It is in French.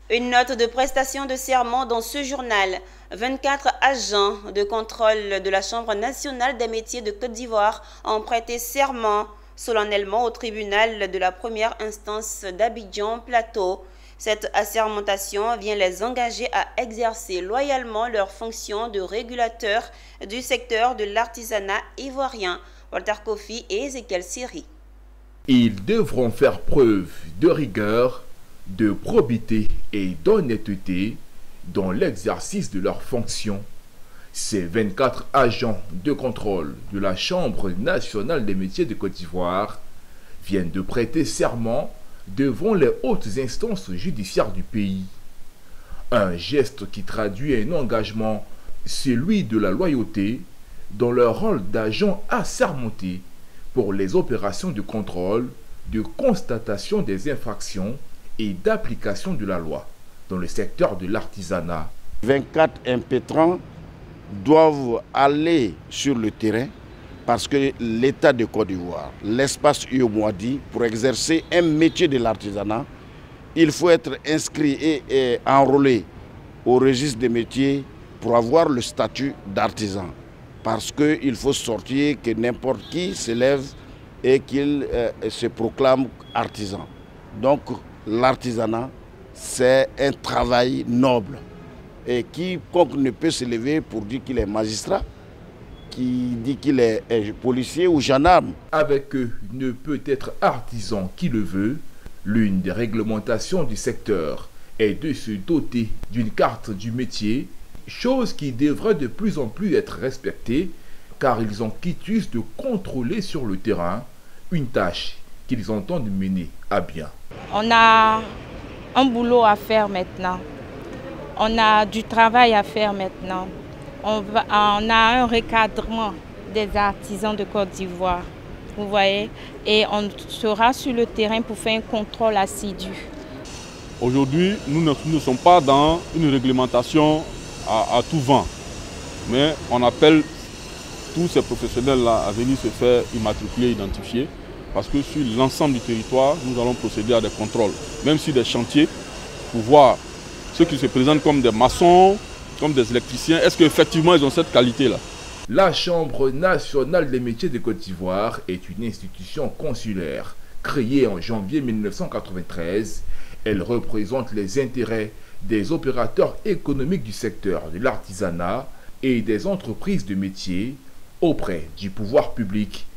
Une note de prestation de serment dans ce journal. 24 agents de contrôle de la Chambre nationale des métiers de Côte d'Ivoire ont prêté serment solennellement au tribunal de la première instance d'Abidjan-Plateau. Cette assermentation vient les engager à exercer loyalement leurs fonctions de régulateurs du secteur de l'artisanat ivoirien. Walter Kofi et Ezekiel Siri. Ils devront faire preuve de rigueur, de probité et d'honnêteté dans l'exercice de leurs fonctions. Ces 24 agents de contrôle de la Chambre nationale des métiers de Côte d'Ivoire viennent de prêter serment devant les hautes instances judiciaires du pays. Un geste qui traduit un engagement, celui de la loyauté, dans leur rôle d'agents assermentés pour les opérations de contrôle, de constatation des infractions et d'application de la loi dans le secteur de l'artisanat. 24 impétrants doivent aller sur le terrain parce que l'État de Côte d'Ivoire, l'espace UEMOADI, pour exercer un métier de l'artisanat, il faut être inscrit et enrôlé au registre des métiers pour avoir le statut d'artisan. Parce qu'il faut sortir que n'importe qui se lève et qu'il se proclame artisan. Donc l'artisanat, c'est un travail noble. Et quiconque ne peut se lever pour dire qu'il est magistrat, qui dit qu'il est policier ou gendarme. Avec eux ne peut être artisan qui le veut. L'une des réglementations du secteur est de se doter d'une carte du métier, chose qui devrait de plus en plus être respectée car ils ont quitus de contrôler sur le terrain une tâche qu'ils entendent mener à bien. On a un boulot à faire maintenant. On a du travail à faire maintenant. On a un recadrement des artisans de Côte d'Ivoire, vous voyez, et on sera sur le terrain pour faire un contrôle assidu. Aujourd'hui, nous ne sommes pas dans une réglementation à tout vent, mais on appelle tous ces professionnels-là à venir se faire immatriculer, identifier, parce que sur l'ensemble du territoire, nous allons procéder à des contrôles, même sur des chantiers, pour voir ceux qui se présentent comme des maçons, comme des électriciens, est-ce qu'effectivement ils ont cette qualité-là? La Chambre nationale des métiers de Côte d'Ivoire est une institution consulaire créée en janvier 1993. Elle représente les intérêts des opérateurs économiques du secteur de l'artisanat et des entreprises de métiers auprès du pouvoir public.